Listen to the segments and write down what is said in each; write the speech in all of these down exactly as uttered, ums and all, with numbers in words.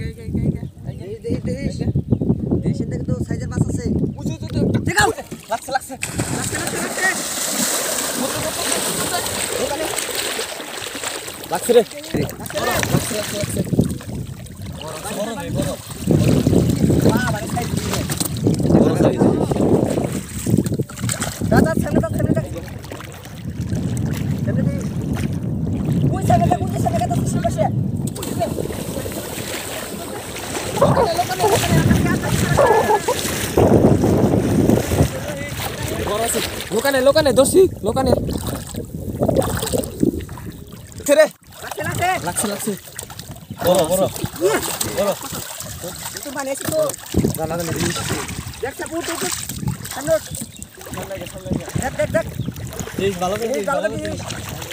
এই দেখ দেখ দেশে দেখ তো সাইজের মাছ আছে উঁচু উঁচু দেখাও লাগছে লাগছে লাগছে লাগছে লাগছে রে লাগছে লাগছে লাগছে বড় বড় নেই বড় বাহ মানে সাইজ দিয়ে বড় সাইজ দাদা সামনে দাদা সামনে দাদা সামনে দি ওই সামনে দাদা ওই সামনে দাদা সুশীল বসে লোকানে লোকানে দর্শি লোকানে ছেড়ে লাগছে লাগছে লাগছে লাগছে বড় বড় বড় তো বানিয়েছি তো জানা জানা দিস দেখ সাপু তো সামনে সামনে গেছে সামনে গেছে দেখ দেখ দেখ এই ভালো করে এই ভালো করে this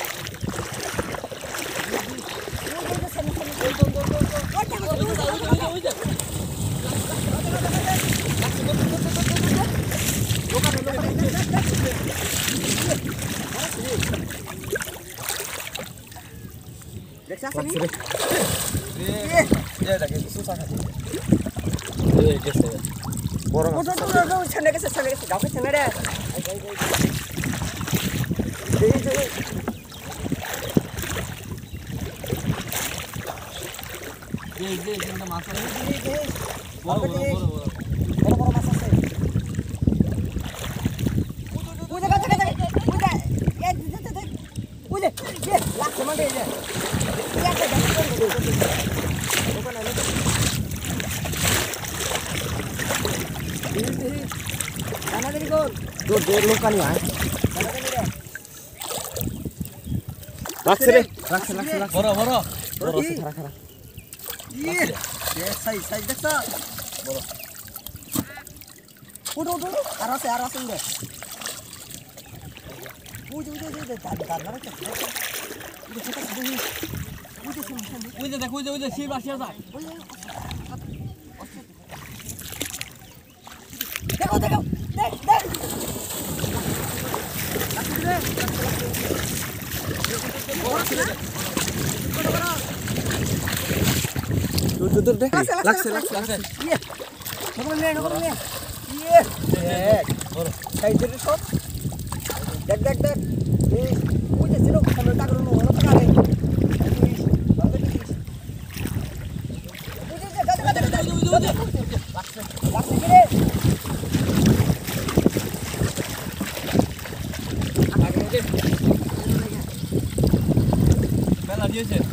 Laksa ni. Ye. Ye dah ke susah kan. Ye geser. Borong. Oh, oh, oh, oh, chana geser, chana geser. Dah ke chana dah. Ye, ye. Ye, ye, ini masa. Ye, ye. Boro, boro, boro, boro. Boro, boro masa se. Udah, udah, udah, udah. Ye, udah, udah. Udah. Ye, laksa mana ye? दो डेढ़ लोग का नहीं आए रख से रख से रख से रख बरो बरो बरो से खरा खरा ये ये सही सही देख सा बरो उड़ उड़ उड़ आरा से आरा से उड़ उड़ उड़ उड़ उड़ तार तार ना रख उड़ छोटा सा उड़ उड़ देख उड़ उड़ सी बात से देखो देखो देख देख दूर दूर देख लग से लग से लग से ये नोकल ले नोकल ले ये देख और साइड से शॉट देख देख देख ये मुझे सिर्फ सामने तक रो नो पका ले मुझे देख देख देख देख लग से लग से गिरे Bela dia je.